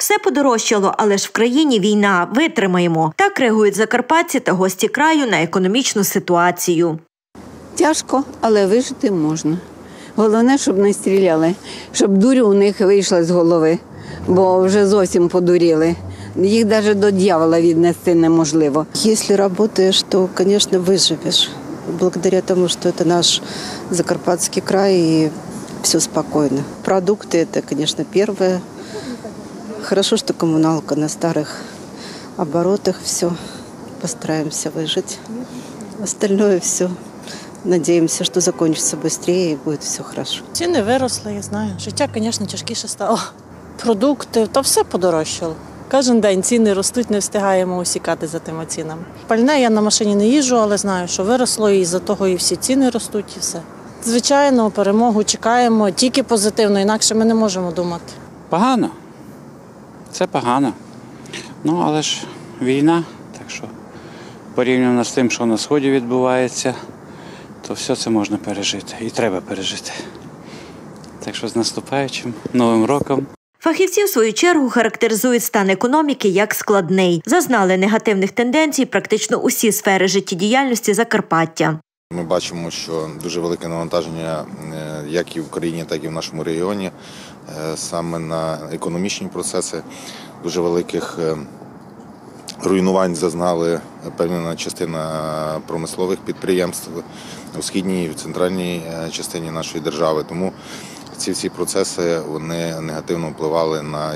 Все подорожчало, але ж в країні війна. Витримаємо. Так реагують закарпатці та гості краю на економічну ситуацію. Тяжко, але вижити можна. Головне, щоб не стріляли, щоб дурь у них вийшла з голови, бо вже зовсім подуріли. Їх навіть до дьявола віднести неможливо. Якщо працюєш, то, звісно, виживеш. Благодаря тому, що це наш Закарпатський край і все спокійно. Продукти – це, звісно, перше. Хорошо, що комуналка на старих оборотах, все. Постараємося вижити. Остальное все. Надіємося, що закінчиться швидше і буде все добре. Ціни виросли, я знаю. Життя, звісно, тяжкіше стало. Продукти, то все подорожчало. Кожен день ціни ростуть, не встигаємо усікати за тими цінами. Пальне я на машині не їжджу, але знаю, що виросло, і за того і всі ціни ростуть, і все. Звичайно, перемогу чекаємо, тільки позитивно, інакше ми не можемо думати. Погано. Це погано. Ну, але ж війна, так що порівняно з тим, що на Сході відбувається, то все це можна пережити і треба пережити. Так що з наступаючим Новим роком. Фахівці, в свою чергу, характеризують стан економіки як складний. Зазнали негативних тенденцій практично усі сфери життєдіяльності Закарпаття. Ми бачимо, що дуже велике навантаження як і в Україні, так і в нашому регіоні, саме на економічні процеси. Дуже великих руйнувань зазнали певна частина промислових підприємств у східній і в центральній частині нашої держави. Тому ці всі процеси вони негативно впливали на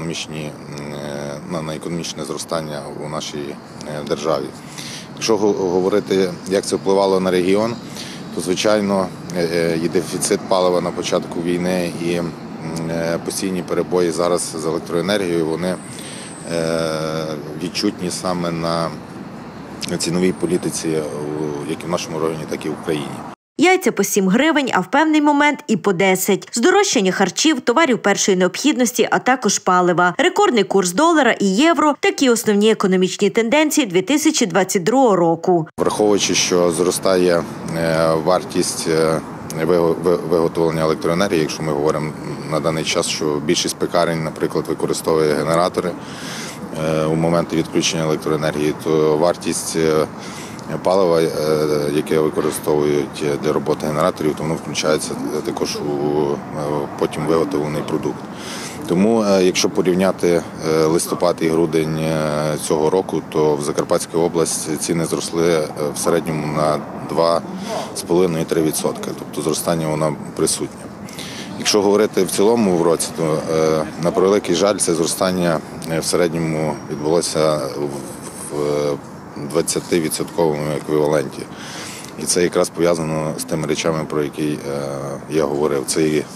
економічне зростання у нашій державі. Якщо говорити, як це впливало на регіон, то, звичайно, і дефіцит палива на початку війни, і постійні перебої зараз з електроенергією, вони відчутні саме на ціновій політиці, як і в нашому регіоні, так і в Україні. Яйця по 7 гривень, а в певний момент і по 10. Здорожчання харчів, товарів першої необхідності, а також палива. Рекордний курс долара і євро – такі основні економічні тенденції 2022 року. Враховуючи, що зростає вартість виготовлення електроенергії, якщо ми говоримо на даний час, що більшість пекарень, наприклад, використовує генератори у моменти відключення електроенергії, то вартість палива, яке використовують для роботи генераторів, то воно включається також у потім виготовлений продукт. Тому, якщо порівняти листопад і грудень цього року, то в Закарпатській області ціни зросли в середньому на 2,5–3%, тобто зростання воно присутнє. Якщо говорити в цілому в році, то на превеликий жаль це зростання в середньому відбулося в 20% еквіваленті. І це якраз пов'язано з тими речами, про які я говорив. Це і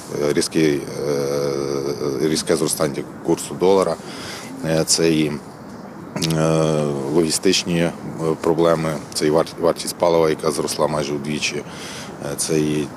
різке зростання курсу долара, це і логістичні проблеми, це і вартість палива, яка зросла майже вдвічі, це і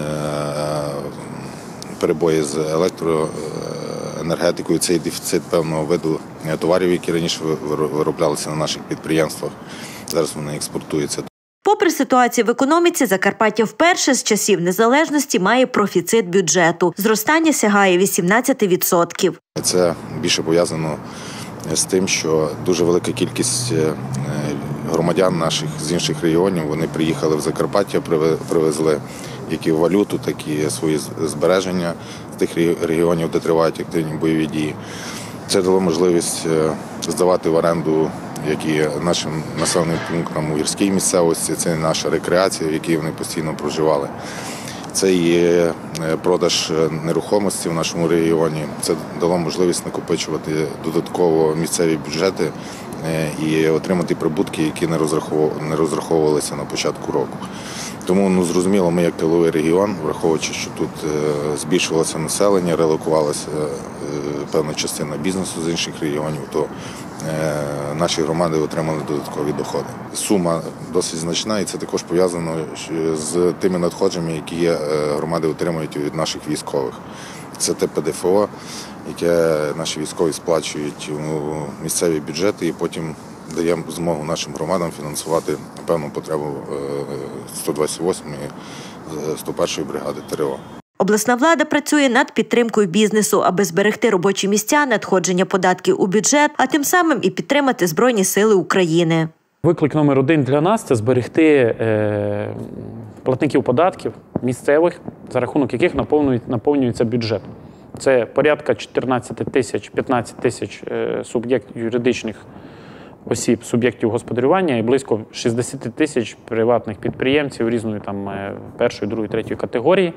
перебої з електроенергетикою, це і дефіцит певного виду товарів, які раніше вироблялися на наших підприємствах. Зараз вони експортуються. Попри ситуацію в економіці, Закарпаття вперше з часів незалежності має профіцит бюджету. Зростання сягає 18%. Це більше пов'язано з тим, що дуже велика кількість громадян наших з інших регіонів, вони приїхали в Закарпаття, привезли як і валюту, так і свої збереження з тих регіонів, де тривають активні бойові дії. Це дало можливість здавати в оренду як і нашим населеним пунктам у гірській місцевості, це наша рекреація, в якій вони постійно проживали. Це і продаж нерухомості в нашому регіоні. Це дало можливість накопичувати додатково місцеві бюджети і отримати прибутки, які не розраховувалися на початку року. Тому, зрозуміло, ми як тиловий регіон, враховуючи, що тут збільшувалося населення, релокувалася певна частина бізнесу з інших регіонів, то наші громади отримали додаткові доходи. Сума досить значна, і це також пов'язано з тими надходженнями, які громади отримують від наших військових. Це те ПДФО, яке наші військові сплачують у місцеві бюджети, і потім даємо змогу нашим громадам фінансувати певну потребу 128-ї, 101-ї бригади ТРО. Обласна влада працює над підтримкою бізнесу, аби зберегти робочі місця, надходження податків у бюджет, а тим самим і підтримати Збройні сили України. Виклик номер один для нас – це зберегти платників податків місцевих, за рахунок яких наповнюється бюджет. Це порядка 14 тисяч, 15 тисяч суб'єктів юридичних осіб, суб'єктів господарювання і близько 60 тисяч приватних підприємців різної там першої, другої, третьої категорії,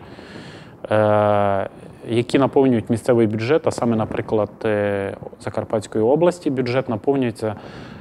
які наповнюють місцевий бюджет, а саме, наприклад, Закарпатської області бюджет наповнюється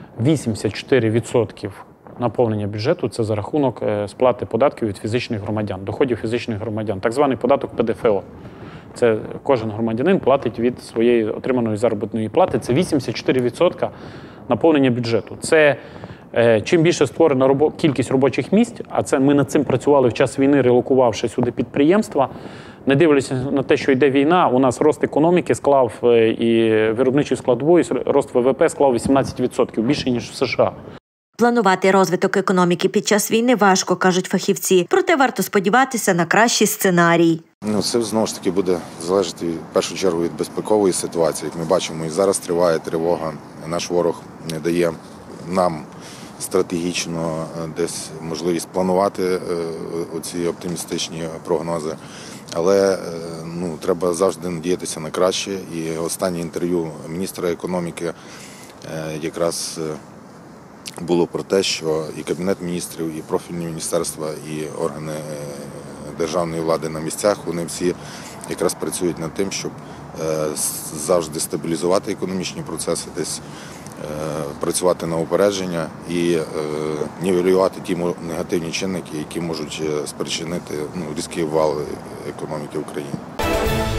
84% наповнення бюджету – це за рахунок сплати податків від фізичних громадян, доходів фізичних громадян, так званий податок ПДФО. Це кожен громадянин платить від своєї отриманої заробітної плати. Це 84% наповнення бюджету. Це чим більше створена кількість робочих місць, а це ми над цим працювали в час війни, релокувавши сюди підприємства, не дивлячись на те, що йде війна, у нас рост економіки склав і виробничу складову, і рост ВВП склав 18%, більше, ніж в США. Планувати розвиток економіки під час війни важко, кажуть фахівці. Проте варто сподіватися на кращий сценарій. Це знову ж таки буде залежати в першу чергу від безпекової ситуації. Як ми бачимо, і зараз триває тривога. Наш ворог не дає нам стратегічно десь можливість планувати оці оптимістичні прогнози. Але треба завжди надіятися на краще. І останнє інтерв'ю міністра економіки якраз було про те, що і Кабінет міністрів, і профільні міністерства, і органи державної влади на місцях, вони всі якраз працюють над тим, щоб завжди стабілізувати економічні процеси, десь працювати на упередження і нівелювати ті негативні чинники, які можуть спричинити різкий вал економіки України.